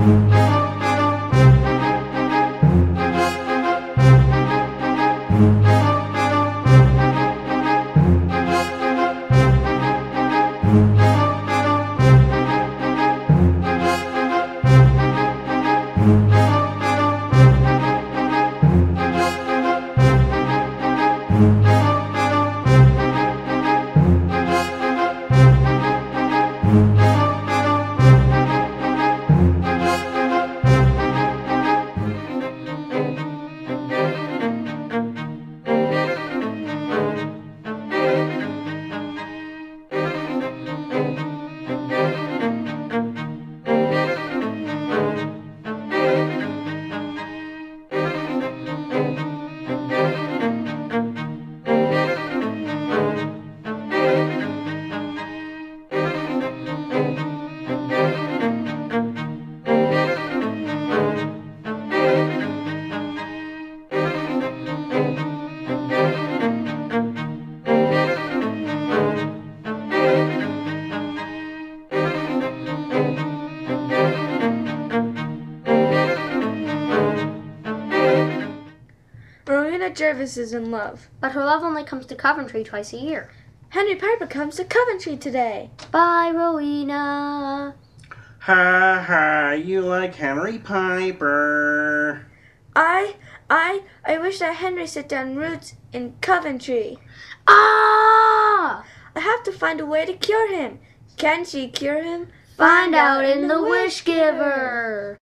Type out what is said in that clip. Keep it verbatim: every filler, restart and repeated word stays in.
Rowena Jervis is in love. But her love only comes to Coventry twice a year. Henry Piper comes to Coventry today. Bye, Rowena. Ha ha, you like Henry Piper. I, I, I wish that Henry set down roots in Coventry. Ah! I have to find a way to cure him. Can she cure him? Find out in The Wish Giver.